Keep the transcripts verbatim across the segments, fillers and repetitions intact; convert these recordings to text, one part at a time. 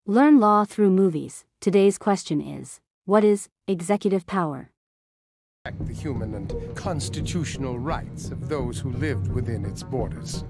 Learn law through movies. Today's question is, what is executive power? The human and constitutional rights of those who lived within its borders.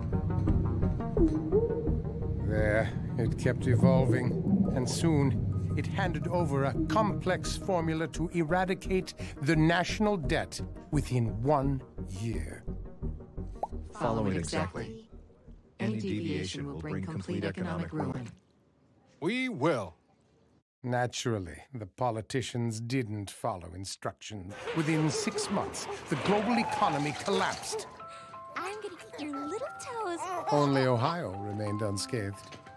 There, it kept evolving, and soon it handed over a complex formula to eradicate the national debt within one year. Follow it exactly. Any deviation will bring complete economic ruin. We will. Naturally, the politicians didn't follow instructions. Within six months, the global economy collapsed. I'm gonna get your little toes. Only Ohio remained unscathed.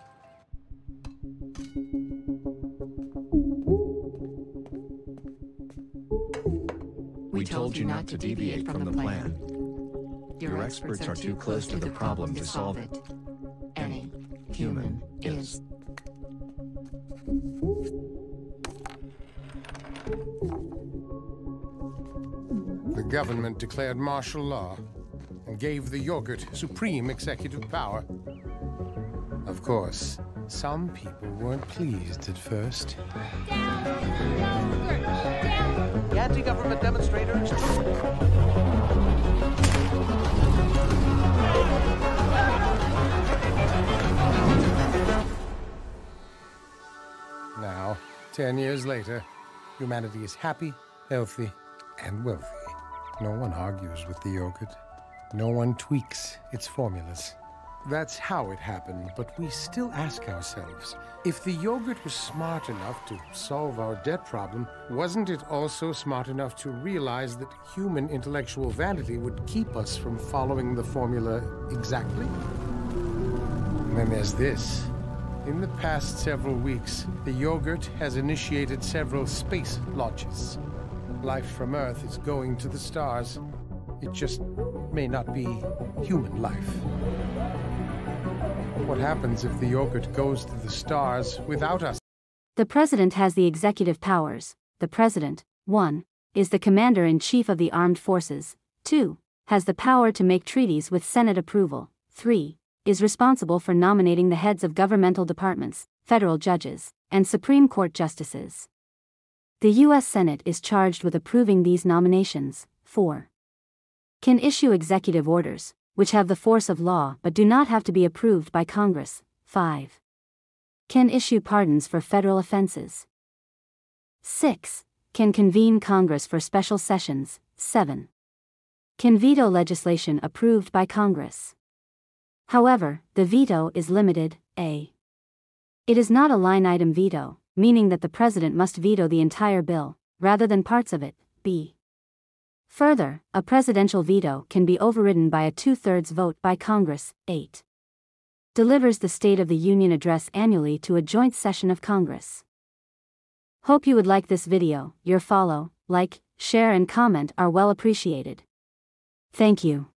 We told you not to deviate from the plan. Your experts are too close to the problem to solve it. Any human is. The government declared martial law and gave the yogurt supreme executive power. Of course, some people weren't pleased at first. Down the yogurt! Down! The anti-government demonstrators. Now, ten years later, humanity is happy, healthy, and wealthy. No one argues with the yogurt. No one tweaks its formulas. That's how it happened, but we still ask ourselves, if the yogurt was smart enough to solve our debt problem, wasn't it also smart enough to realize that human intellectual vanity would keep us from following the formula exactly? And then there's this. In the past several weeks, the yogurt has initiated several space launches. Life from Earth is going to the stars. It just may not be human life. What happens if the yogurt goes to the stars without us? The president has the executive powers. The president, one, is the commander-in-chief of the armed forces, two, has the power to make treaties with Senate approval, three, is responsible for nominating the heads of governmental departments, federal judges, and Supreme Court justices. The U S Senate is charged with approving these nominations. four. Can issue executive orders, which have the force of law but do not have to be approved by Congress. five. Can issue pardons for federal offenses. six. Can convene Congress for special sessions. seven. Can veto legislation approved by Congress. However, the veto is limited. A. It is not a line-item veto, meaning that the president must veto the entire bill, rather than parts of it. B. Further, a presidential veto can be overridden by a two-thirds vote by Congress. eight. Delivers the State of the Union address annually to a joint session of Congress. Hope you would like this video. Your follow, like, share and comment are well appreciated. Thank you.